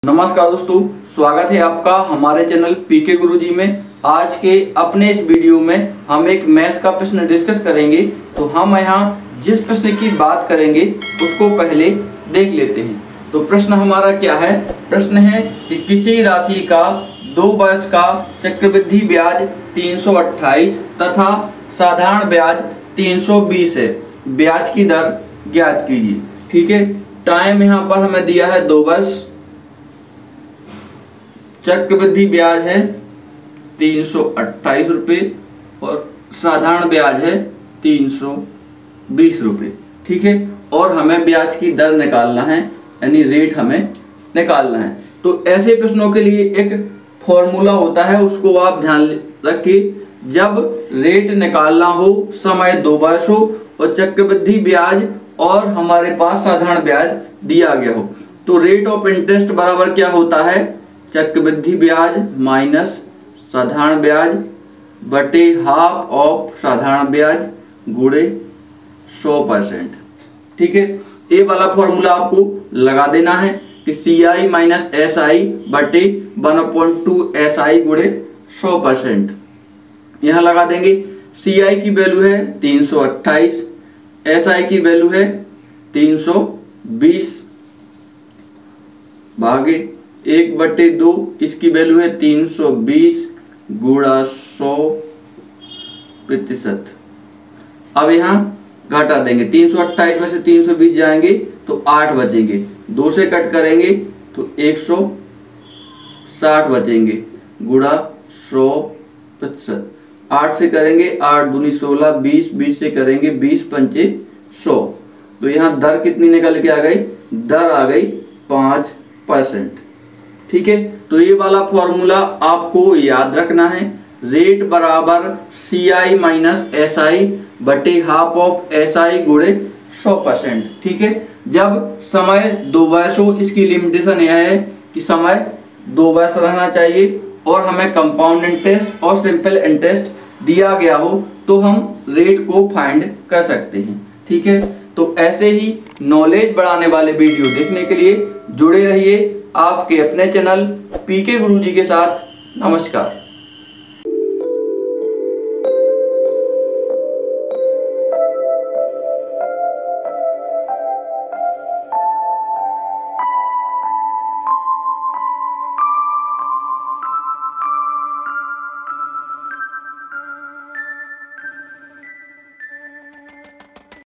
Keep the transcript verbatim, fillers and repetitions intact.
नमस्कार दोस्तों, स्वागत है आपका हमारे चैनल पीके गुरुजी में। आज के अपने इस वीडियो में हम एक मैथ का प्रश्न डिस्कस करेंगे। तो हम यहाँ जिस प्रश्न की बात करेंगे उसको पहले देख लेते हैं। तो प्रश्न हमारा क्या है? प्रश्न है कि किसी राशि का दो वर्ष का चक्रवृद्धि ब्याज तीन सौ अट्ठाईस तथा साधारण ब्याज तीन सौ बीस है। ब्याज की दर ज्ञात कीजिए। ठीक है, टाइम यहाँ पर हमें दिया है दो वर्ष, चक्रवृद्धि ब्याज है तीन सौ अट्ठाईस रुपये और साधारण ब्याज है तीन सौ बीस रुपये। ठीक है, और हमें ब्याज की दर निकालना है, यानी रेट हमें निकालना है। तो ऐसे प्रश्नों के लिए एक फॉर्मूला होता है, उसको आप ध्यान रखिए। जब रेट निकालना हो, समय दो वर्ष हो और चक्रवृद्धि ब्याज और हमारे पास साधारण ब्याज दिया गया हो, तो रेट ऑफ इंटरेस्ट बराबर क्या होता है? चक्रवृद्धि ब्याज माइनस साधारण ब्याज बटे हाफ ऑफ साधारण ब्याज गुणे सौ परसेंट। ठीक है, ये वाला फॉर्मूला आपको लगा देना है कि सी आई माइनस एस आई बटे वन अपॉइंट टू एस आई गुणे सौ परसेंट। यहाँ लगा देंगे। सी आई की वैल्यू है तीन सौ अट्ठाईस, एस आई की वैल्यू है तीन सौ बीस, भागे एक बटे दो, इसकी वैल्यू है तीन सौ बीस गुणा सौ प्रतिशत। अब यहाँ घटा देंगे, तीन सौ अट्ठाईस में से तीन सौ बीस जाएंगे तो आठ बचेंगे, दो से कट करेंगे तो एक सौ साठ बचेंगे गुणा सौ प्रतिशत। आठ से करेंगे आठ दूनी सोलह, बीस, बीस से करेंगे बीस पंचे सौ। तो यहाँ दर कितनी निकल के आ गई? दर आ गई पाँच परसेंट। ठीक है, तो ये वाला फॉर्मूला आपको याद रखना है। रेट बराबर सी आई माइनस एस आई बटे हाफ ऑफ एस आई गुणे सौ परसेंट। ठीक है, जब समय दो वर्ष हो, इसकी लिमिटेशन यह है कि समय दो वर्ष रहना चाहिए और हमें कंपाउंड इंटरेस्ट और सिंपल इंटरेस्ट दिया गया हो तो हम रेट को फाइंड कर सकते हैं। ठीक है, तो ऐसे ही नॉलेज बढ़ाने वाले वीडियो देखने के लिए जुड़े रहिए आपके अपने चैनल पीके गुरुजी के साथ। नमस्कार।